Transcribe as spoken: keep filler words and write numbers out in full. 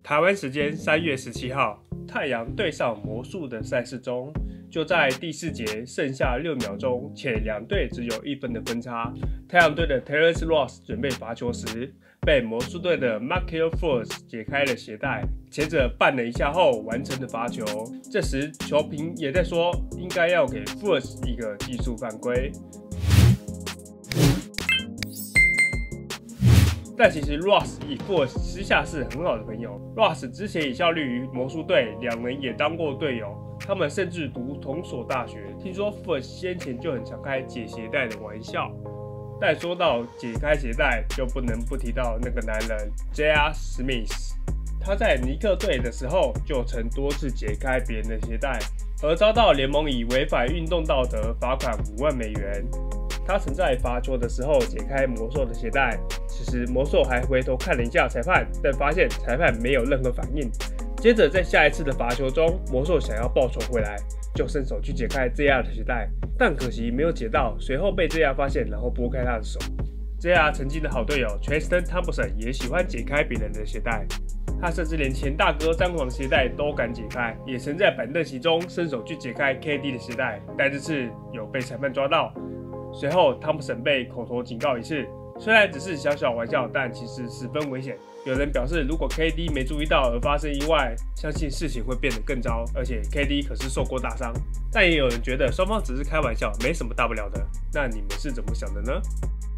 台湾时间三月十七号，太阳对上魔术的赛事中，就在第四节剩下六秒钟，且两队只有一分的分差，太阳队的 Terrence Ross 准备罚球时，被魔术队的 Markelle Fultz 解开了鞋带，前者绊了一下后完成了罚球。这时球评也在说，应该要给 Fultz 一个技术犯规。但其实 Ross 与 Fultz 私下是很好的朋友。Ross 之前也效力于魔术队，两人也当过队友，他们甚至读同所大学。听说 Fultz 先前就很常开解鞋带的玩笑。但说到解开鞋带，就不能不提到那个男人 J R Smith。他在尼克队的时候就曾多次解开别人的鞋带，而遭到联盟以违反运动道德罚款五万美元。他曾在罚球的时候解开魔兽的鞋带，此时魔兽还回头看了一下裁判，但发现裁判没有任何反应。接着在下一次的罚球中，魔兽想要报仇回来，就伸手去解开 J R 的鞋带，但可惜没有解到，随后被 J R 发现，然后拨开他的手。J R 曾经的好队友 Tristan Thompson 也喜欢解开别人的鞋带，他甚至连前大哥詹皇的鞋带都敢解开，也曾在板凳席中伸手去解开 K D 的鞋带，但这次有被裁判抓到。随后，汤普森被口头警告一次，虽然只是小小玩笑，但其实十分危险。有人表示，如果 K D 没注意到而发生意外，相信事情会变得更糟，而且 K D 可是受过大伤。但也有人觉得双方只是开玩笑，没什么大不了的。那你们是怎么想的呢？